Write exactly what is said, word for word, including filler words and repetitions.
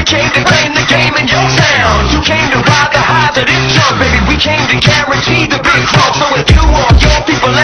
came to claim the game in your town. You came to ride the highs of this jump, baby. We came to guarantee the big crop. So if you want your people